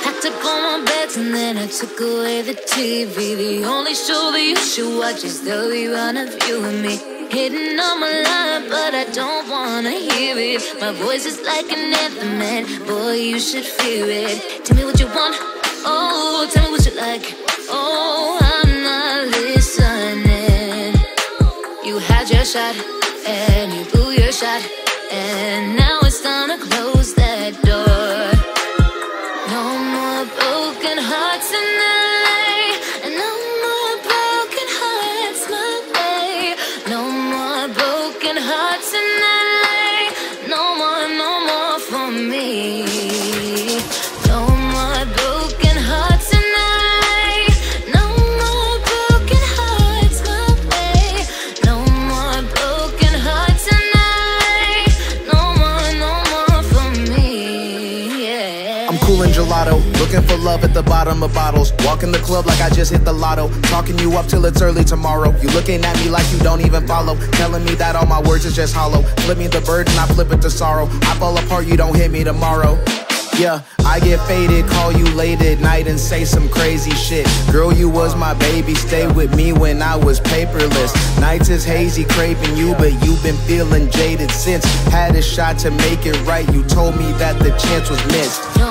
Packed up all my bags and then I took away the TV. The only show that you should watch is the rerun of You and Me. Hitting on my line, but I don't wanna hear it. My voice is like an anthem, man. Boy, you should fear it. Tell me what you want, oh, tell me what you like. Oh, I'm not listening. You had your shot, and you blew your shot, and now it's time to close that door. No more broken hearts in LA, and no more broken hearts my way. No more broken hearts in LA, no more for me. No more broken hearts in LA, no more broken hearts my way. No more broken hearts in LA, no more for me. Yeah. I'm coolin' gelato, looking for love at the bottom of bottles. Walking the club like I just hit the lotto. Talking you up till it's early tomorrow. You looking at me like you don't even follow. Telling me that all my words is just hollow. Flip me the bird and I flip it to sorrow. I fall apart, you don't hit me tomorrow. Yeah, I get faded, call you late at night and say some crazy shit. Girl, you was my baby, stay with me when I was paperless. Nights is hazy, craving you, but you've been feeling jaded since. Had a shot to make it right, you told me that the chance was missed. No